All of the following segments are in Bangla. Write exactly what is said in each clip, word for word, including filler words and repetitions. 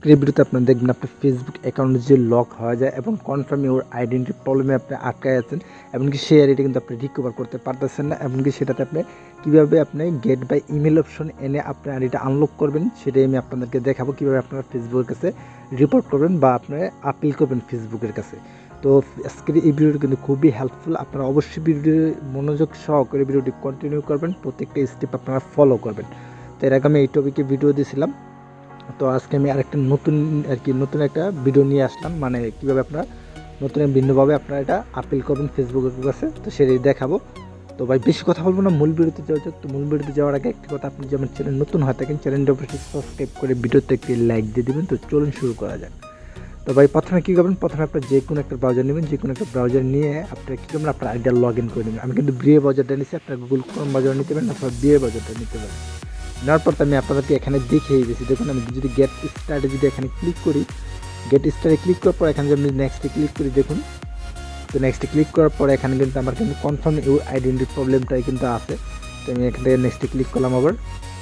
আজকের ভিডিওতে আপনারা দেখবেন আপনার ফেসবুক অ্যাকাউন্ট যে লক হয়ে যায় এবং কনফার্ম ইউর আইডেন্টি প্রবলেমে আপনি আটকায় আছেন, এমনকি সেই আইডিটা কিন্তু আপনি রিকভার করতে পারতেছেন না, এমনকি সেটাতে আপনি কীভাবে আপনি গেট বাই ইমেল অপশন এনে আপনার আইডিটা আনলক করবেন সেটাই আমি আপনাদেরকে দেখাবো। কীভাবে আপনারা ফেসবুকের কাছে রিপোর্ট করবেন বা আপনারা আপিল করবেন ফেসবুকের কাছে। তো আজকের এই ভিডিওটি কিন্তু খুবই হেল্পফুল, আপনারা অবশ্যই ভিডিও মনোযোগ সহকারে ভিডিওটি কন্টিনিউ করবেন, প্রত্যেকটা স্টেপ আপনারা ফলো করবেন। তো এর আগে আমি এই টপিকে ভিডিও দিয়েছিলাম, তো আজকে আমি আরেকটা নতুন আর কি নতুন একটা ভিডিও নিয়ে আসলাম, মানে কীভাবে আপনারা নতুন ভিন্নভাবে আপনারা এটা আপিল করবেন ফেসবুকের কাছে, তো সেটাই দেখাবো। তো ভাই বেশি কথা বলবো না, মূল ভিডিওতে যাওয়া যাক। তো মূল ভিডিওতে যাওয়ার আগে একটি কথা, আপনি যেমন চ্যানেল নতুন হয়ে থাকেন চ্যানেলটা অবশ্যই সাবস্ক্রাইব করে ভিডিওতে একটি লাইক দিয়ে দেবেন। তো চলুন শুরু করা যাক। তো ভাই প্রথমে কী করবেন, প্রথমে আপনার যে কোনো একটা ব্রাউজার নেবেন, যে কোনো একটা ব্রাউজার নিয়ে আপনারা কী করবেন, আপনার আইডিয়া লগ ইন করে নেবেন। আমি কিন্তু বিয়ে ব্রাউজারটা নিচ্ছি, আপনার গুগল ক্রোম ব্রাউজার নিতে পারেন অথবা বিয়ে ব্রাউজারটা নিতে পারেন। নেওয়ার পর আমি আপনাদেরকে এখানে দেখিয়ে দিয়েছি। দেখুন আমি যদি গেট স্টার্টে যদি এখানে ক্লিক করি, গেট স্টার্টে ক্লিক করার পর এখানে যদি আমি নেক্সটে ক্লিক করি, দেখুন তো নেক্সটে ক্লিক করার পর এখানে কিন্তু আমার কিন্তু কনফার্ম ইউর আইডেন্টি প্রবলেমটাই কিন্তু আছে। তো আমি এখান থেকে নেক্সটে ক্লিক করলাম আবার।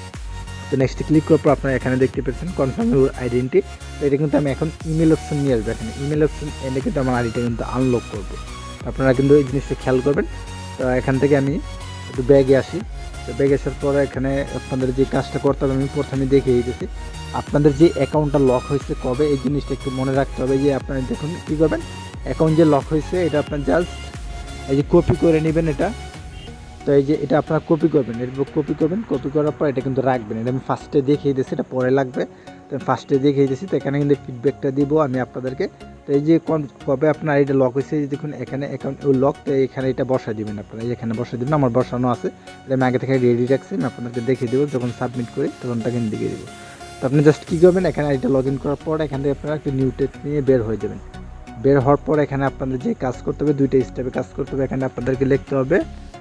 তো নেক্সটে ক্লিক করার পর আপনারা এখানে দেখতে পাচ্ছেন কনফার্ম ইউর আইডেন্টি। তো এটা কিন্তু আমি এখন ইমেল অপশন নিয়ে আসবো, এখানে ইমেল অপশন এনে কিন্তু আমার আইডিটা কিন্তু আনলক করবো। আপনারা কিন্তু এই জিনিসটা খেয়াল করবেন। তো এখান থেকে আমি একটু ব্যাগে আসি। তো ব্যাগে আসার পরে এখানে আপনাদের যে কাজটা করতে হবে আমি প্রথমে দেখিয়ে দিতেছি। আপনাদের যে অ্যাকাউন্টটা লক হয়েছে কবে, এই জিনিসটা একটু মনে রাখতে হবে। যে আপনারা দেখুন কী করবেন, অ্যাকাউন্ট যে লক হয়েছে এটা আপনার জাস্ট এই যে কপি করে নেবেন এটা। তো এই যে এটা আপনারা কপি করবেন, এটা কপি করবেন, কপি করার পর এটা কিন্তু রাখবেন। এটা আমি ফার্স্টে দেখিয়ে দিয়েছি, এটা পরে লাগবে। তো ফার্স্টে দেখিয়ে দিয়েছি। তো এখানে কিন্তু ফিডব্যাকটা দিব আমি আপনাদেরকে। তো এই যে কবে আপনার এটা লক হয়েছে, দেখুন এখানে অ্যাকাউন্ট লক, তো এখানে এটা বসা দিবেন আপনারা, এখানে বসা দিবেন। আমার বসানো আছে, এটা আমি আগে থেকে রেডি রাখছি, আমি আপনাদেরকে দেখিয়ে দেবো। যখন সাবমিট করি তখন তাকে দেখিয়ে দেবো। তো আপনি জাস্ট কী করবেন, এখানে এটা লগ ইন করার পর এখান থেকে আপনারা একটা নিউ টেক্সট নিয়ে বের হয়ে যাবেন। বের হওয়ার পর এখানে আপনাদের যে কাজ করতে হবে, দুইটা স্টেপে কাজ করতে হবে। এখানে আপনাদেরকে লিখতে হবে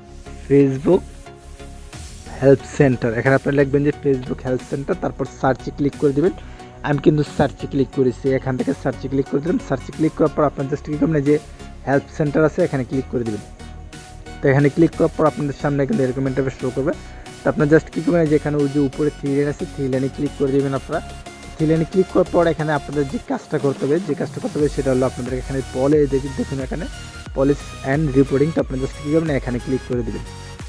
ফেসবুক হেল্প সেন্টার। এখানে আপনারা লিখবেন যে ফেসবুক হেল্প সেন্টার, তারপর সার্চে ক্লিক করে দেবেন। আমি কিন্তু সার্চে ক্লিক করেছি, এখান থেকে সার্চে ক্লিক করে দিলাম। সার্চে ক্লিক করার পর আপনার জাস্ট কী করবেন, যে হেল্প সেন্টার আছে এখানে ক্লিক করে দেবেন। তো এখানে ক্লিক করার পর আপনাদের সামনে কিন্তু এরকম ইন্টারফেস শো করবে। তো আপনার জাস্ট কী করবেন, যে এখানে ওই যে উপরে থ্রি লাইন আছে, থ্রি লাইনে ক্লিক করে দেবেন। আপনারা থ্রি লাইনে ক্লিক করার পর এখানে আপনাদের যে কাজটা করতে হবে, যে কাজটা করতে হবে সেটা হলো আপনাদের এখানে পলে দেখুন এখানে পলিস অ্যান্ড রিপোর্টিং। তো আপনার জাস্ট কী করবেন, এখানে ক্লিক করে দেবেন।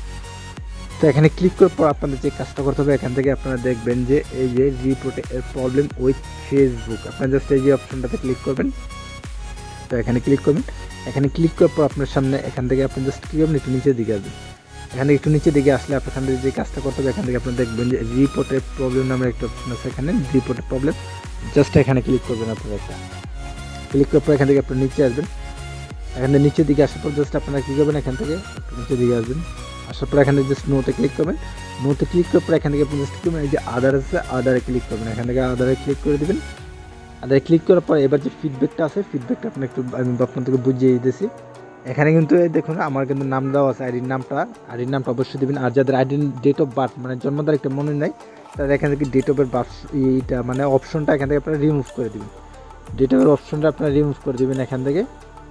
তো এখানে ক্লিক করার পর আপনাদের যে কাজটা করতে হবে, এখান থেকে আপনারা দেখবেন যে এই যে রিপোর্টে প্রবলেম উইথ ফেসবুক, আপনারা জাস্ট এই যে অপশনটাতে ক্লিক করবেন। তো এখানে ক্লিক করবেন। এখানে ক্লিক করার পর আপনার সামনে এখান থেকে আপনি জাস্ট কী করবেন, একটু নিচের দিকে আসবেন। এখানে একটু নিচের দিকে আসলে আপনার এখান থেকে যে কাজটা করতে হবে, এখান থেকে আপনারা দেখবেন যে রিপোর্টের প্রবলেম নামের একটা অপশন আছে, এখানে রিপোর্টের প্রবলেম, জাস্ট এখানে ক্লিক করবেন। আপনারা একটা ক্লিক করার পর এখান থেকে আপনার নিচে আসবেন। এখানে নিচের দিকে আসার পর জাস্ট আপনারা কী করবেন, এখান থেকে নিচের দিকে আসবেন। আসার পর এখানে জাস্ট নোতে ক্লিক করবেন। নোতে ক্লিক করার পর এখান থেকে আপনি জাস্ট করবেন, এই যে আদার আছে আদারে ক্লিক করবেন। এখান থেকে আদারে ক্লিক করে দেবেন। আদারে ক্লিক করার পর এবার যে ফিডব্যাকটা আছে, ফিডব্যাকটা আপনি একটু আমি আপনাদেরকে বুঝিয়ে দিতেছি। এখানে কিন্তু দেখুন আমার কিন্তু নাম দেওয়া আছে, আইডির নামটা আইডির নামটা অবশ্যই দেবেন। আর যাদের আইডির ডেট অফ বার্থ মানে জন্ম তারিখটা মনে নাই, তাদের এখান থেকে ডেট অফ বার্থ এইটা মানে অপশনটা এখান থেকে আপনারা রিমুভ করে দেবেন। ডেট অফ অপশনটা আপনারা রিমুভ করে দেবেন এখান থেকে।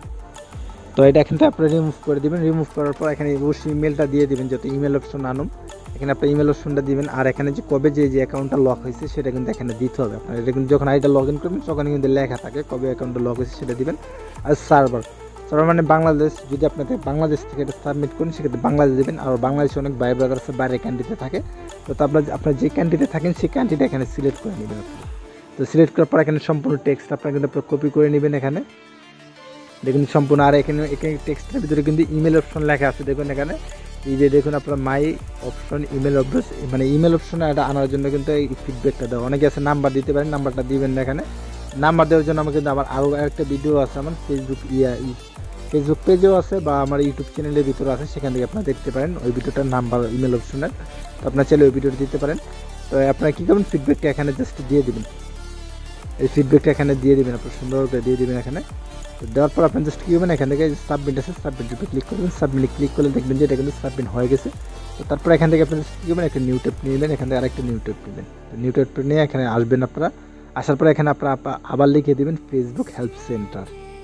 তো এটা এখান থেকে আপনারা রিমুভ করে দেবেন। রিমুভ করার পর এখানে অবশ্যই ইমেলটা দিয়ে দেবেন, যত ইমেল অপশন আনুন এখানে আপনার ইমেল অপশনটা দিবেন। আর এখানে যে কবে যে যে অ্যাকাউন্টটা লক হয়েছে সেটা কিন্তু এখানে দিতে হবে আপনার। এটা কিন্তু যখন আইডিটা লগ ইন করবেন তখন কিন্তু লেখা থাকে কবে অ্যাকাউন্টটা লক হয়েছে সেটা দিবেন। আর সার্ভার সার্ভার মানে বাংলাদেশ, যদি আপনাদের বাংলাদেশ থেকে এটা সাবমিট করেন সেক্ষেত্রে বাংলাদেশ দেবেন। আর বাংলাদেশে অনেক ভাই ব্রাদার আছে বাইরের কান্ট্রিতে থাকে, তো আপনার আপনার যে কান্ট্রিতে থাকেন সেই কান্ট্রিটা এখানে সিলেক্ট করে নেবেন আপনি। তো সিলেক্ট করার পর এখানে সম্পূর্ণ টেক্সট আপনার কিন্তু আপনার কপি করে নেবেন এখানে দেখুন সম্পূর্ণ। আর এখানে এখানে টেক্সটের ভিতরে কিন্তু ইমেল অপশন লেখা আছে, দেখুন এখানে এই যে দেখুন আপনার মাই অপশন ইমেল অ্যাড্রেস, মানে ইমেল অপশনে এটা আনার জন্য কিন্তু এই ফিডব্যাকটা দেওয়া। অনেকে আছে নাম্বার দিতে পারেন, নাম্বারটা দিবেন না এখানে। নাম্বার দেওয়ার জন্য আমাকে কিন্তু আবার আরও একটা ভিডিও আছে আমার ফেসবুক ইয়া ফেসবুক পেজেও আছে বা আমার ইউটিউব চ্যানেলের ভিতরে আছে, সেখান থেকে আপনারা দেখতে পারেন ওই ভিডিওটার নাম্বার ইমেল অপশনের। তো আপনার চাইলে ওই ভিডিওটা দিতে পারেন। তো আপনারা কী করবেন, ফিডব্যাকটা এখানে জাস্ট দিয়ে দেবেন। এই ফিডব্যাকটা এখানে দিয়ে দেবেন, আপনার সুন্দর করে দিয়ে দেবেন এখানে। দেওয়ার পর আপনি জাস্ট কী করবেন, এখান থেকে সাবমিট আছে সাবমিটের উপরে ক্লিক করবেন। সাবমিটে ক্লিক করলে দেখবেন যে এটা কিন্তু সাবমিট হয়ে গেছে। তো তারপর এখান থেকে আপনি জাস্ট কী করবেন, একটা নিউ টেপ নিয়ে নেবেন। এখান থেকে আরেকটা নিউ টেপ নেবেন। তো নিউ টেপ নিয়ে এখানে আসবেন আপনারা। আসার পর এখানে আপনারা আবার লিখে দেবেন ফেসবুক হেল্প সেন্টার।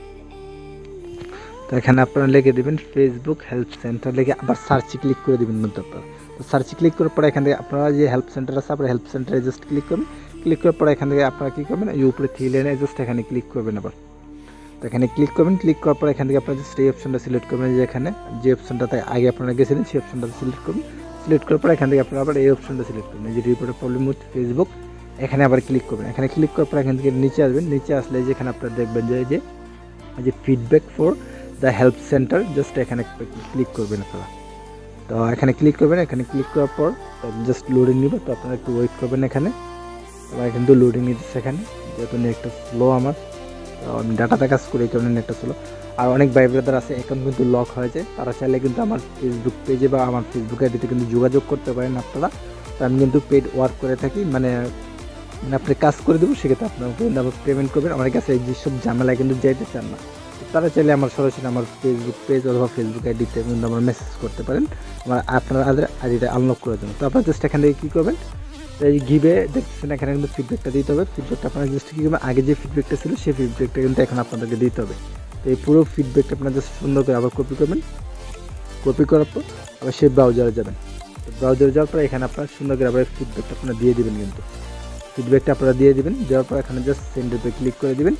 তো এখানে আপনারা লিখে দেবেন ফেসবুক হেল্প সেন্টার, লিখে আবার সার্চে ক্লিক করে দেবেন মধ্যে আপনারা। তো সার্চে ক্লিক করার পর এখান থেকে আপনারা যে হেল্প সেন্টার আছে আপনারা হেল্প সেন্টারে জাস্ট ক্লিক করবেন। ক্লিক করার পর এখান থেকে আপনারা কী করবেন, এই উপরে থ্রি লাইনে জাস্ট এখানে ক্লিক করবেন। আবার তো এখানে ক্লিক করবেন, ক্লিক করার পর এখান থেকে আপনারা জাস্ট এই অপশনটা সিলেক্ট করবেন, যে এখানে যে অপশনটাতে আগে আপনারা গেছিলেন সেই অপশনটা সিলেক্ট করবেন। সিলেক্ট করার পর এখান থেকে আপনারা আবার এই অপশনটা সিলেক্ট করবেন, যে রিপোর্টের প্রবলেম উইথ ফেসবুক, এখানে আবার ক্লিক করবেন। এখানে ক্লিক করার পর এখান থেকে নিচে আসবেন, নিচে আসলে যেখানে আপনারা দেখবেন যে যে যে feedback for the help centre, just এখানে ক্লিক করবেন আপনারা। তো এখানে ক্লিক করবেন, এখানে ক্লিক করার পর জাস্ট লোডিং নিবে, তো আপনারা একটু ওয়েট করবেন। এখানে আমার কিন্তু লোডিং নিচ্ছে এখানে, যেহেতু নেটটা স্লো আমার, তো আমি ডাটাতে কাজ করি এই কারণে নেটটা স্লো। আর অনেক ভাই ব্রাদার আছে অ্যাকাউন্ট কিন্তু লক হয়ে যায়, তারা চাইলে কিন্তু আমার ফেসবুক পেজে বা আমার ফেসবুক আইডিতে কিন্তু যোগাযোগ করতে পারেন আপনারা। তো আমি কিন্তু পেড ওয়ার্ক করে থাকি, মানে মানে আপনি কাজ করে দেবো, সেক্ষেত্রে আপনার কিন্তু আবার পেমেন্ট করবেন। আমার কাছে এই যেসব ঝামেলায় কিন্তু যাইতে চান না, তারা চাইলে আমার সরাসরি আমার ফেসবুক পেজ অথবা ফেসবুক আইডিতে কিন্তু আমার মেসেজ করতে পারেন, আমার আপনার আইডিটা আনলক করে দেবেন। তো আপনারা জাস্ট এখান থেকে কী করবেন, এই গিভে দেখছেন এখানে কিন্তু ফিডব্যাকটা দিতে হবে। ফিডব্যাকটা আপনারা জাস্ট কী করবেন, আগে যে ফিডব্যাকটা ছিল সেই ফিডব্যাকটা কিন্তু এখন আপনাদেরকে দিতে হবে। তো এই পুরো ফিডব্যাকটা আপনারা জাস্ট সুন্দর করে আবার কপি করবেন। কপি করার পর আবার সেই ব্রাউজারে যাবেন। তো ব্রাউজারে যাওয়ার পর এখানে আপনারা সুন্দর করে আবার ফিডব্যাকটা আপনারা দিয়ে দেবেন। কিন্তু ফিডব্যাকটা আপনারা দিয়ে দেবেন, দেওয়ার পর এখানে জাস্ট সেন্ডের পে ক্লিক করে দেবেন।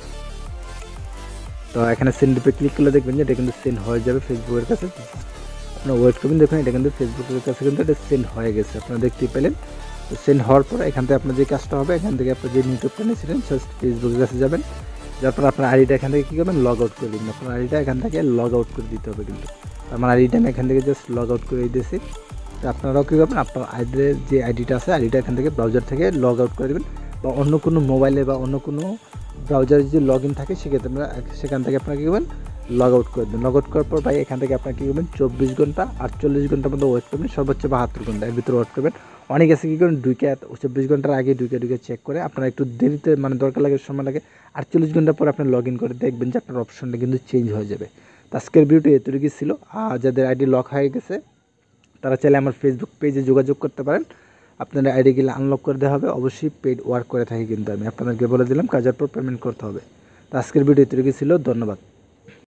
তো এখানে সেন্ডের পে ক্লিক করলে দেখবেন যে এটা কিন্তু সেন্ড হয়ে যাবে ফেসবুকের কাছে। আপনারা ওয়েট করবেন, দেখবেন এটা কিন্তু ফেসবুকের কাছে কিন্তু এটা সেন্ড হয়ে গেছে, আপনারা দেখতেই পেলেন। তো সেন্ড হওয়ার পর এখান থেকে আপনার যে কাজটা হবে, এখান থেকে আপনার যে ইউটিউবটা নিয়েছিলেন জাস্ট ফেসবুকের কাছে যাবেন। যার পর আপনার আইডিটা এখান থেকে কী করবেন, লগ আউট করে দিবেন। আপনার আইডিটা এখান থেকে লগ আউট করে দিতে হবে। কিন্তু আমার আইডিটা আমি এখান থেকে জাস্ট লগ আউট করে দিয়েছি। তো আপনারাও কী করবেন, আপনার আইডির যে আইডিটা আছে আইডিটা এখান থেকে ব্রাউজার থেকে লগ আউট করে দেবেন, বা অন্য কোনো মোবাইলে বা অন্য কোনো ব্রাউজারে যদি লগ ইন থাকে সেক্ষেত্রে আপনারা সেখান থেকে আপনারা কী করবেন, লগ আউট করে দেবেন। লগ আউট করার পর ভাই এখান থেকে আপনার কী করবেন, চব্বিশ ঘন্টা আটচল্লিশ ঘন্টার মধ্যে ওয়েট করবেন, সর্বোচ্চ বাহাত্তর ঘন্টা এর ভিতরে ওয়েট করবেন। অনেক আছে কী করেন, দুইকে চব্বিশ ঘন্টার আগে দুইকে দুইকে চেক করে আপনারা একটু দেরিতে, মানে দরকার লাগে সময় লাগে, আটচল্লিশ ঘন্টা পর আপনি লগ ইন করে দেখবেন যে আপনার অপশনটা কিন্তু চেঞ্জ হয়ে যাবে। তো আজকের ভিডিওটি এতটুকুই ছিল। আর যাদের আইডি লক হয়ে গেছে তারা চাইলে আমার ফেসবুক পেজে যোগাযোগ করতে পারেন, আপনাদের আইডিগুলো আনলক করে দেওয়া হবে। অবশ্যই পেড ওয়ার্ক করে থাকি কিন্তু আমি আপনাদেরকে বলে দিলাম, কাজের পর পেমেন্ট করতে হবে। তো আজকের ভিডিও এতটুকুই ছিল, ধন্যবাদ।